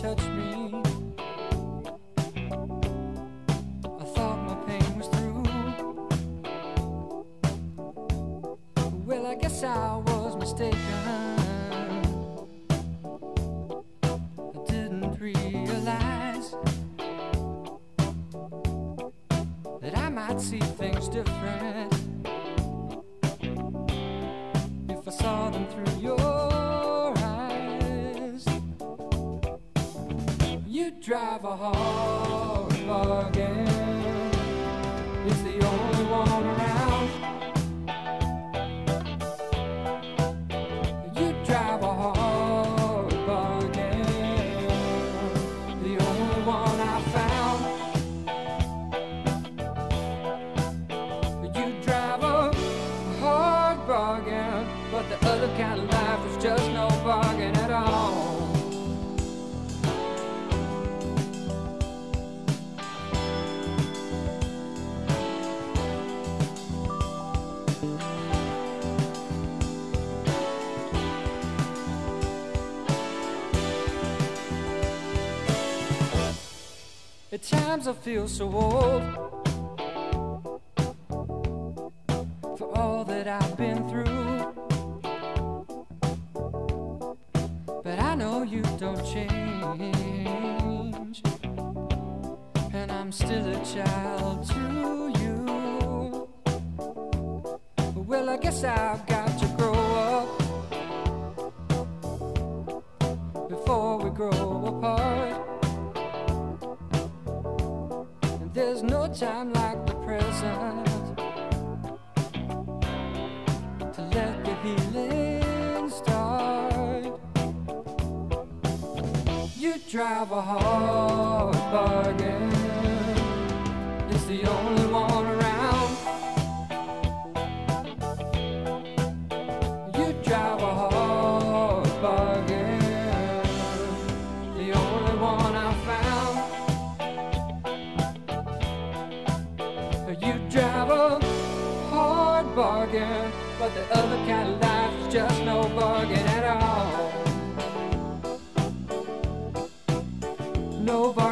touch me. I thought my pain was through. Well, I guess I was mistaken. I didn't realize that I might see things different if I saw them through your eyes. You drive a hard bargain. It's the only one around. You drive a hard bargain. The only one I found. You drive a hard bargain, but the other kind of life is just no bargain at all. At times I feel so old for all that I've been through, but I know you don't change, and I'm still a child to you. Well, I guess I've got to grow up before we grow apart. There's no time like the present to let the healing start. You drive a hard bargain. It's the only one around. You drive a hard bargain. The only one I found. You drive a hard bargain, but the other kind of life is just no bargain at all. No bargain.